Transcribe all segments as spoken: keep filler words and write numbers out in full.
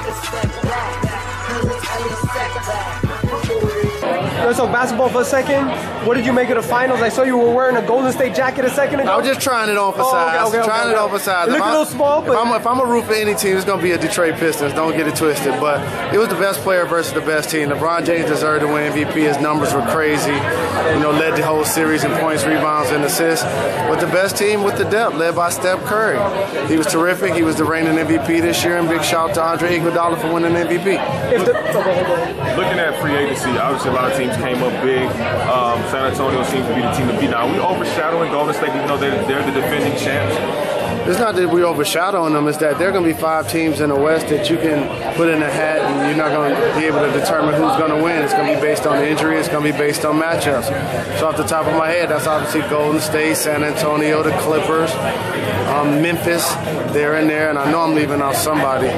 Let's talk basketball for a second. What did you make of the finals? I saw you were wearing a Golden State jacket a second ago. I was just trying it on for oh, size. Okay, okay, trying okay, it okay. on for size. It looked a little small, but if I'm, if I'm a root for any team, it's going to be a Detroit Pistons. Don't get it twisted. But it was the best player versus the best team. LeBron James deserved to win M V P. His numbers were crazy. You know, led the whole series in points, rebounds, and assists. But the best team with the depth, led by Steph Curry. He was terrific. He was the reigning M V P this year. And big shout out to Andre Iguodala for winning M V P. If the, Looking at free agency, obviously a lot of teams came up big. Um, San Antonio seems to be the team to beat. Now, are we overshadowing Golden State even though they're, they're the defending champs? It's not that we're overshadowing them. It's that there are going to be five teams in the West that you can put in a hat and you're not going to be able to determine who's going to win. It's going to be based on injury. It's going to be based on matchups. So off the top of my head, that's obviously Golden State, San Antonio, the Clippers, um, Memphis. They're in there, and I know I'm leaving out somebody.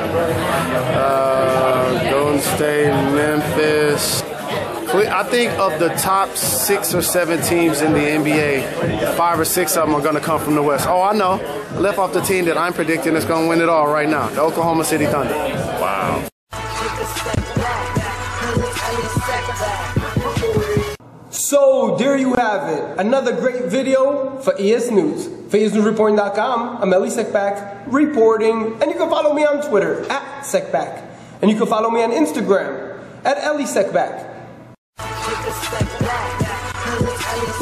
Uh, Golden State, Memphis. I think of the top six or seven teams in the N B A, five or six of them are going to come from the West. Oh, I know. I left off the team that I'm predicting is going to win it all right now, the Oklahoma City Thunder. Wow. So there you have it. Another great video for E S News. For E S News Reporting dot com, I'm Ellie Sekback reporting. And you can follow me on Twitter, at Sekback. And you can follow me on Instagram, at Ellie Sekback. Take a step back.